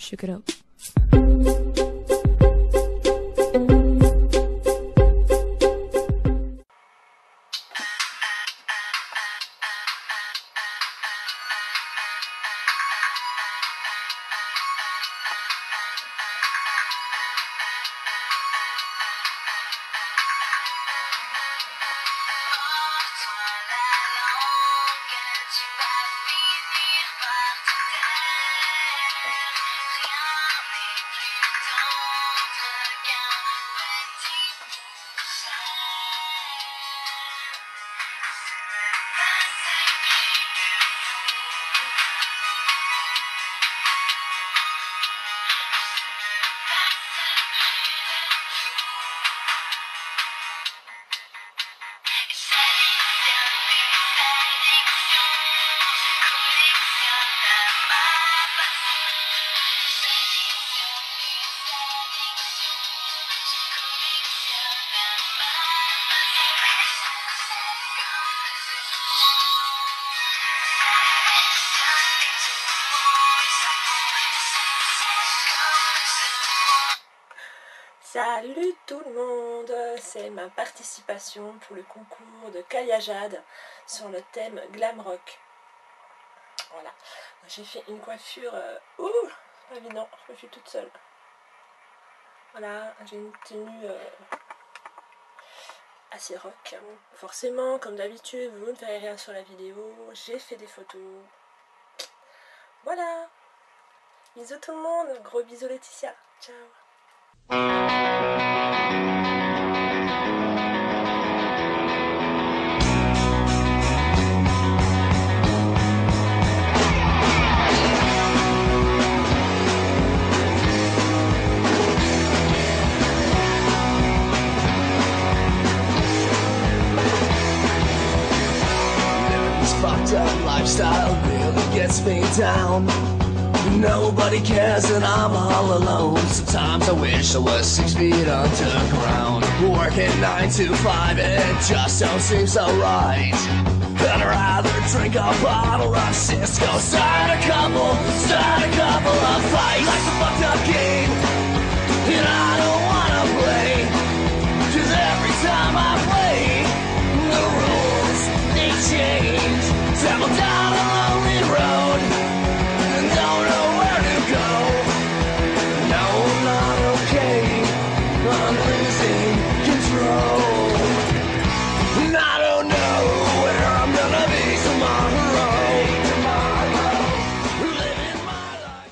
Shook it up. Salut tout le monde, c'est ma participation pour le concours de Kalia Jade sur le thème glam rock. Voilà, j'ai fait une coiffure, pas évident, je me suis toute seule. Voilà, j'ai une tenue assez rock. Forcément, comme d'habitude, vous ne verrez rien sur la vidéo, j'ai fait des photos. Voilà, bisous tout le monde, gros bisous Laetitia, ciao. This fucked up lifestyle really gets me down. Nobody cares and I'm all alone. Sometimes I wish I was 6 feet underground. Working 9 to 5 and it just don't seem so right. I'd rather drink a bottle of Cisco. Start a couple of fights. Like